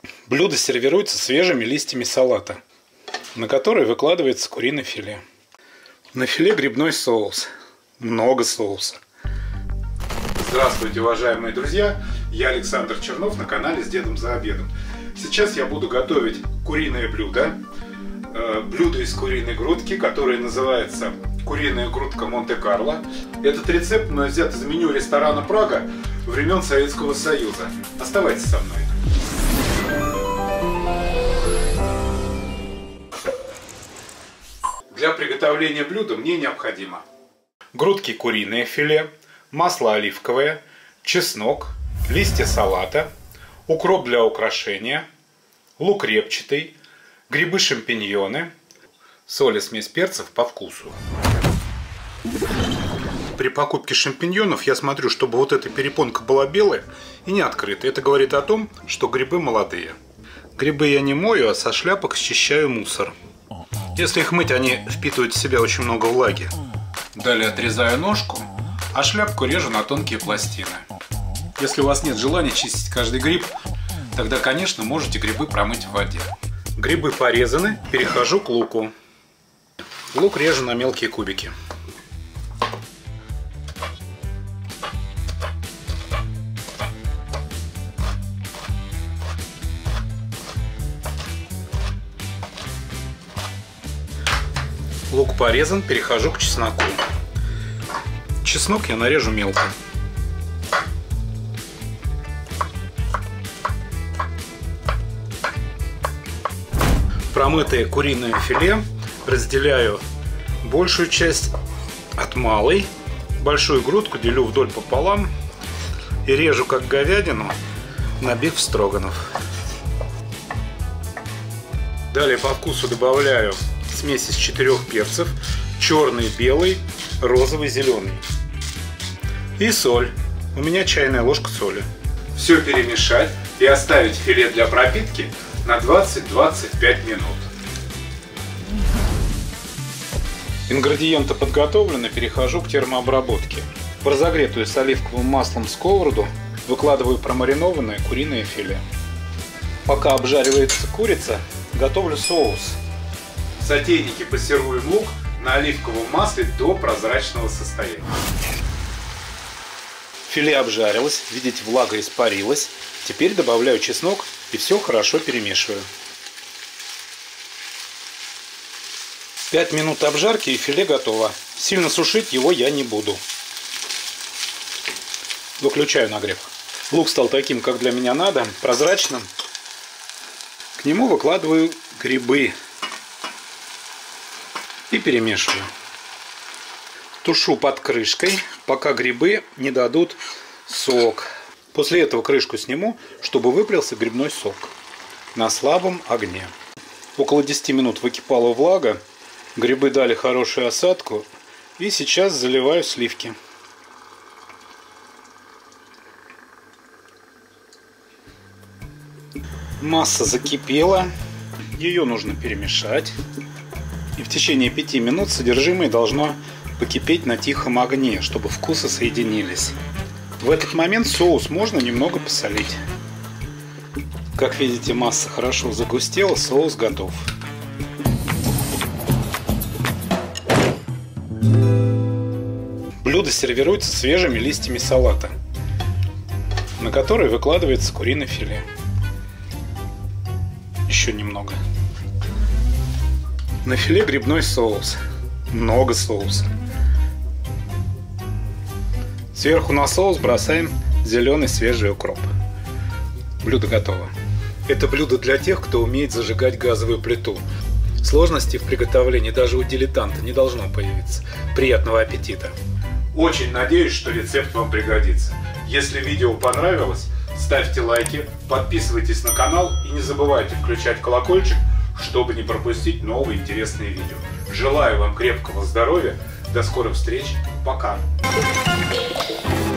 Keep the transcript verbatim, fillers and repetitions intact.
Блюдо сервируется свежими листьями салата, на которые выкладывается куриное филе. На филе грибной соус. Много соуса. Здравствуйте, уважаемые друзья! Я Александр Чернов на канале «С дедом за обедом». Сейчас я буду готовить куриное блюдо. Блюдо из куриной грудки, которое называется куриная грудка Монте-Карло. Этот рецепт мной взят из меню ресторана «Прага» времен Советского Союза. Оставайтесь со мной. Для приготовления блюда мне необходимо грудки куриное филе, масло оливковое, чеснок, листья салата, укроп для украшения, лук репчатый, грибы-шампиньоны, соль и смесь перцев по вкусу. При покупке шампиньонов я смотрю, чтобы вот эта перепонка была белая и не открыта. Это говорит о том, что грибы молодые. Грибы я не мою, а со шляпок счищаю мусор. Если их мыть, они впитывают в себя очень много влаги. Далее отрезаю ножку, а шляпку режу на тонкие пластины. Если у вас нет желания чистить каждый гриб, тогда, конечно, можете грибы промыть в воде. Грибы порезаны, перехожу к луку. Лук режу на мелкие кубики. Лук порезан, перехожу к чесноку. Чеснок я нарежу мелко. Промытое куриное филе разделяю большую часть от малой. Большую грудку делю вдоль пополам и режу как говядину, набив строганов. Далее по вкусу добавляю смесь из четырех перцев: черный, белый, розовый, зеленый. И соль. У меня чайная ложка соли. Все перемешать и оставить филе для пропитки на двадцать-двадцать пять минут. Ингредиенты подготовлены, перехожу к термообработке. В разогретую с оливковым маслом сковороду выкладываю промаринованное куриное филе. Пока обжаривается курица, готовлю соус. В сотейнике пассируем лук на оливковом масле до прозрачного состояния. Филе обжарилось, видите, влага испарилась. Теперь добавляю чеснок и все хорошо перемешиваю. пять минут обжарки и филе готово. Сильно сушить его я не буду. Выключаю нагрев. Лук стал таким, как для меня надо, прозрачным. К нему выкладываю грибы и перемешиваю. Тушу под крышкой, пока грибы не дадут сок. После этого крышку сниму, чтобы выплелся грибной сок на слабом огне. Около десяти минут выкипала влага, грибы дали хорошую осадку, и сейчас заливаю сливки. Масса закипела, ее нужно перемешать. И в течение пяти минут содержимое должно покипеть на тихом огне, чтобы вкусы соединились. В этот момент соус можно немного посолить. Как видите, масса хорошо загустела, соус готов. Блюдо сервируется свежими листьями салата, на которые выкладывается куриное филе. Еще немного. На филе грибной соус. Много соуса. Сверху на соус бросаем зеленый свежий укроп. Блюдо готово. Это блюдо для тех, кто умеет зажигать газовую плиту. Сложностей в приготовлении даже у дилетанта не должно появиться. Приятного аппетита! Очень надеюсь, что рецепт вам пригодится. Если видео понравилось, ставьте лайки, подписывайтесь на канал и не забывайте включать колокольчик, чтобы не пропустить новые интересные видео. Желаю вам крепкого здоровья. До скорых встреч. Пока.